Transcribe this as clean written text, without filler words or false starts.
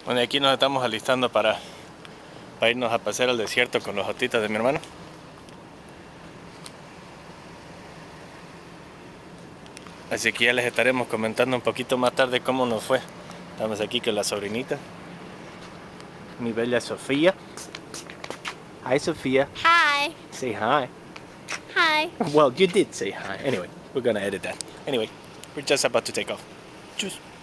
Bueno, y aquí nos estamos alistando para irnos a pasear al desierto con los jotitas de mi hermano. Así que ya les estaremos comentando un poquito más tarde cómo nos fue. Estamos aquí con la sobrinita, mi bella Sofía. Hi, Sofía. Hi. Say hi. Hi. Well, you did say hi. Anyway, we're gonna edit that. Anyway, we're just about to take off. Tschüss.